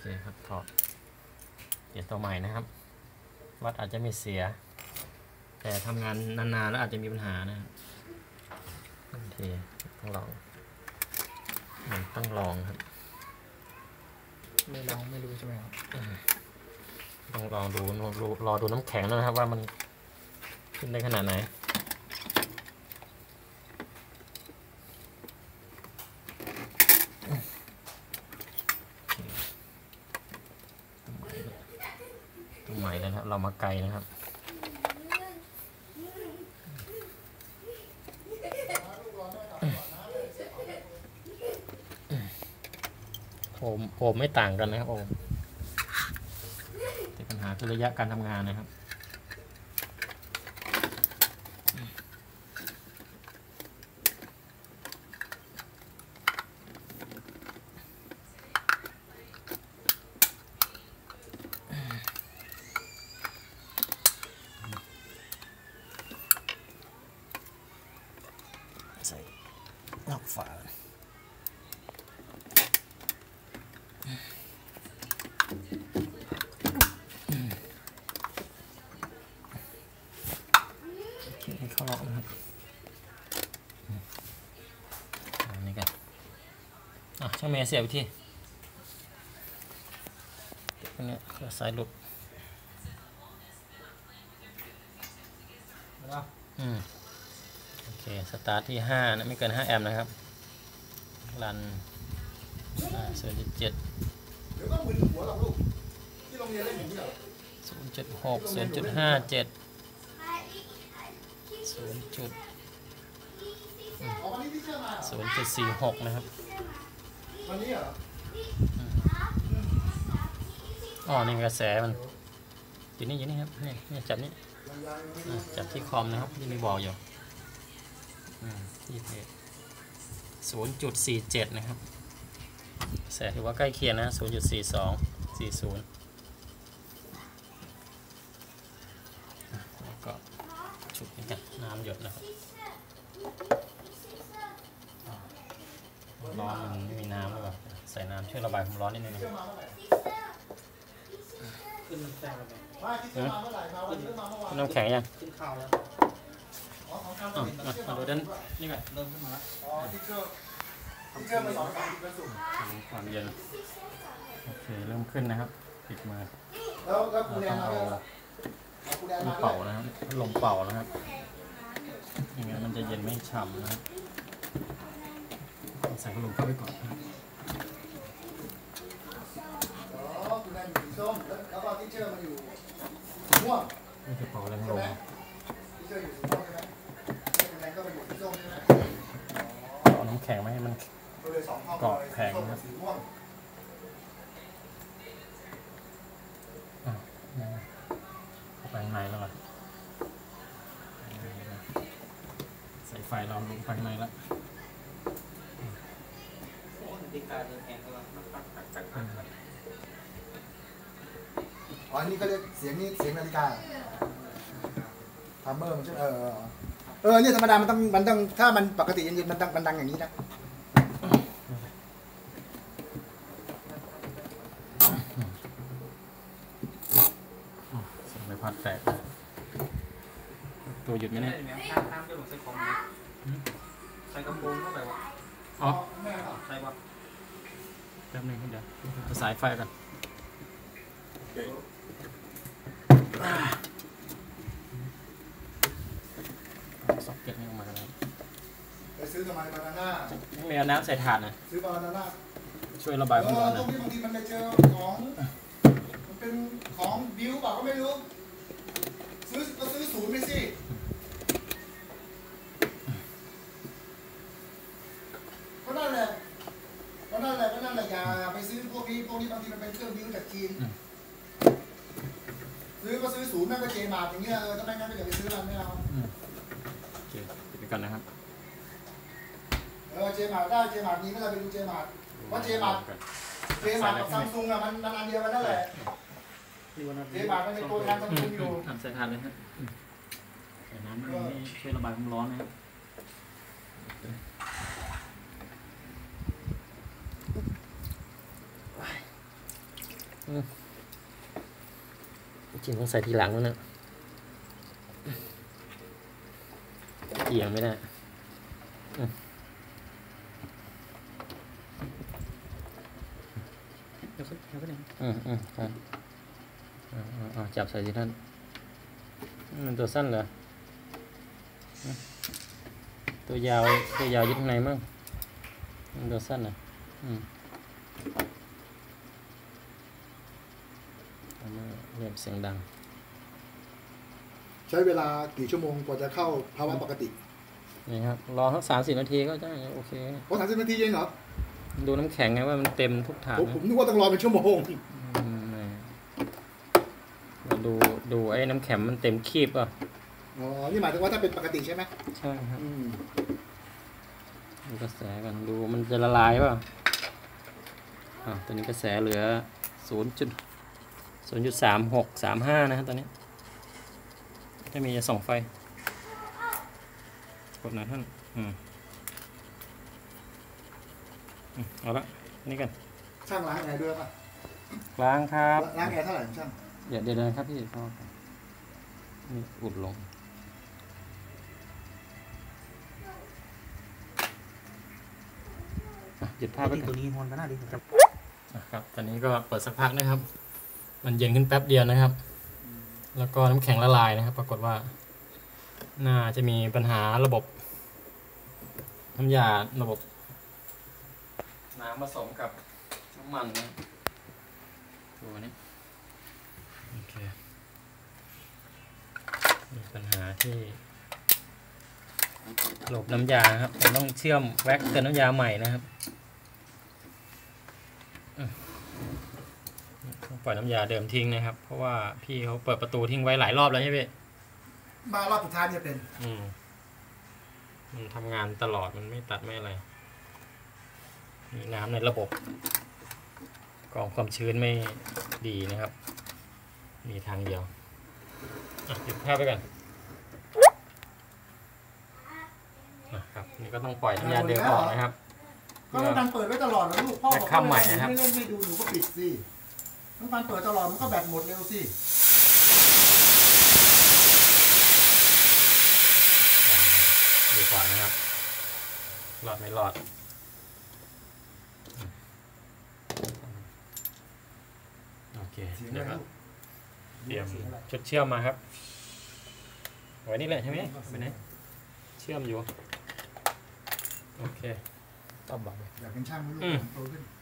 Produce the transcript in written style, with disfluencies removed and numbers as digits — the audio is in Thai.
ครับถอดเปลี่ยนตัวใหม่นะครับวัดอาจจะไม่เสียแต่ทำงานนานๆแล้วอาจจะมีปัญหานะครับโอเคต้องลองครับไม่ลองไม่รู้ใช่ไหมครับต้องลองดูรอดูน้ำแข็งนะครับว่ามันขึ้นได้ขนาดไหนตัวใหม่แล้วนะครับเรามาไกลนะครับโอมไม่ต่างกันนะครับโอมแต่ปัญหาคือระยะการทำงานนะครับใส่นอกฝาให้เข้าล็อกนะครับอันนี้กันช่างเมย์เสียบไปที่ตรงนี้สายหลุดโอเคสตาร์ทที่5นะไม่เกิน5 แอมป์นะครับรัน0.7 เดี๋ยวก็มึนหัวหรอกลูกที่โรงเรียนเล่นอย่างนี้เหรอ 0.6 0.57 0.46 นะครับวันนี้เหรอนี่กระแสมันอยู่นี่ครับนี่จับนี่จับที่คอมนะครับที่มีบอกอยู่ที่เพจ0.47 นะครับแสถือว่าใกล้เคียงนะ 0.42 40แล้วก็ชุบนี่กันน้ำหยดนะครับร้อนมันไม่มีน้ำเลยใส่น้ำช่วยระบายความร้อนนิดนึงนะขึ้นน้ำแข็งแล้วน้ำแข็งยังขึ้นข้าวแล้วมาดูด้านนี่ก่อนเริ่มขึ้นมาแล้วที่เชื่อมาสอนการกินกระสุนความเย็นโอเคเริ่มขึ้นนะครับปิดมาแล้วกูแดงมาเป่านะครับลมเป่านะครับอย่างงั้นมันจะเย็นไม่ฉ่ำนะครับใส่พัดลมเข้าไปก่อนนะครับกูแดงอยู่ส้มแล้วก็ที่เชื่อมาอยู่ม่วงนี่คือเป่าแรงลมที่เชื่ออยู่ม่วงใช่ไหมกูแดงก็มาอยู่ส้มใช่ไหมเอาน้ำแข็งมาให้มันเกาะแข็งนะครับเข้าไปข้างในแล้วล่ะใส่ไฟเราลงไปข้างในแล้วอันนี้ก็เรียกเสียงนาฬิกาทัมเบอร์มันใช่เนี่ยธรรมดามันต้องถ้ามันปกติเย็นๆมันดังอย่างนี้นะใบพัดแตกตัวหยุดไหมเนี่ยน้ำจะหลงใส่ของใส่กระโปรงเข้าไปวะใส่ปะแป๊บนึงเดี๋ยวเอาสายไฟกันซ็อกเก็ตนี่ออกมาแล้วไปซื้อทำไมบานาน่าไม่เอาน้ำใส่ถาดนะซื้อบานาน่าช่วยระบายความร้อนนะตรงนี้บางทีมันไปเจอของมันเป็นของบิวเปล่าก็ไม่รู้ซื้อศูนย์ไปสิก็นั่นแหละอย่าไปซื้อพวกนี้บางทีมันเป็นเครื่องบิวจากจีนซื้อก็ซื้อศูนย์แม่ก็เจมาร์อย่างเงี้ยถ้าไม่งั้นก็อย่าไปซื้อมันไม่เอาโอเคปิดไปก่อนนะครับเจมาร์ได้เจมาร์นี้ไม่เราไปดูเจมาร์ว่าเจมาร์กับซัมซุงอะมันอันเดียวกันนั่นแหละเจมาร์มันเป็นตัวแทนซัมซุงอยู่ใส่ถาดเลยครับใส่น้ำนี่ช่วยระบายความร้อนนะครับจริงต้องใส่ทีหลังแล้วนะเอียงไม่ได้ครับจับใส่ที่ท่านมันตัวสั้นเหรอตัวยาวยึดข้างในมั่งมันตัวสั้นเหรอเรียบเสียงดังใช้เวลากี่ชั่วโมงกว่าจะเข้าภาวะปกตินี่ครับรอสัก30 นาทีก็ได้โอเคเพราะ30 นาทีเองเหรอดูน้ำแข็งไงว่ามันเต็มทุกถังผมนึกว่าต้องรอเป็นชั่วโมงดูไอ้น้ำแข็งมันเต็มคีบป่ะอ๋อนี่หมายถึงว่าถ้าเป็นปกติใช่ไหมใช่ครับดูกระแสกันดูมันจะละลายป่ะตอนนี้กระแสเหลือ0.3635นะครับตอนนี้ถ้ามีจะส่องไฟกดหน่อยท่านเอาละนี่กันช่างล้างแอร์ด้วยป่ะล้างครับล้างแอร์เท่าไหร่ช่างเดี๋ยวครับพี่พ่อนี่อุดลงหยุดภาพไปตัวนี้มันก็น่าดีครับตอนนี้ก็เปิดสักพักนะครับมันเย็นขึ้นแป๊บเดียวนะครับแล้วก็น้ำแข็งละลายนะครับปรากฏว่าน่าจะมีปัญหาระบบน้ำยาระบบน้ำผสมกับน้ำมันนะตัวนี้โอเคมีปัญหาที่ระบบน้ำยาครับเราต้องเชื่อมแว็กเติมน้ำยาใหม่นะครับต้องปล่อยน้ำยาเดิมทิ้งนะครับเพราะว่าพี่เขาเปิดประตูทิ้งไว้หลายรอบแล้วใช่ไหมมารอบสุดท้ายจะเป็นมันทำงานตลอดมันไม่ตัดไม่อะไรมีน้ำในระบบกรองความชื้นไม่ดีนะครับมีทางเดียวหยุดภาพไปก่อนครับนี่ก็ต้องปล่อยน้ำยาเดิมออกนะครับก็น้ำมันเปิดไว้ตลอดนะลูกพ่อบอกว่าไม่เล่นไม่ดูหนูก็ปิดสิน้ำมันเปิดตลอดมันก็แบตหมดเร็วสิดูก่อนนะครับรอดไม่รอดโอเคเดี๋ยวครับเตรียมชุดเชื่อมมาครับไว้นี่แหละใช่ไหมไปไหนเชื่อมอยู่โอเคอยากเป็นช่างไม่รู้โตขึ้น